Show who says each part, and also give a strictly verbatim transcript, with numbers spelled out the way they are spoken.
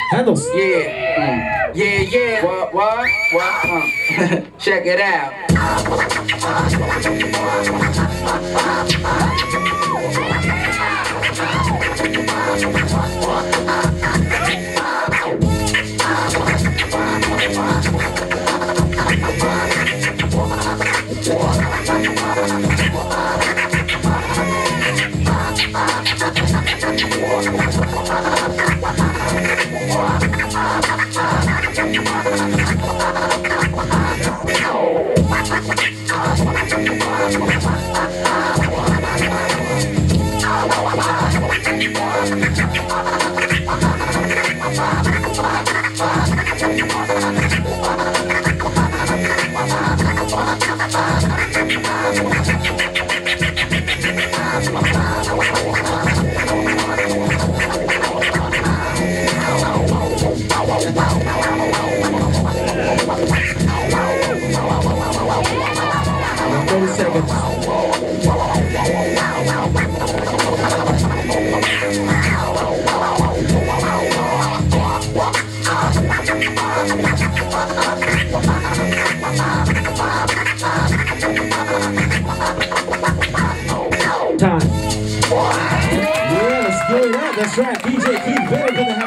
Speaker 1: Handles.
Speaker 2: Yeah, mm. yeah, yeah. What, what, what? Uh. Check it out.
Speaker 1: thirty seconds. Time. Yeah, let's get it out. That's right. D J Keith Killin.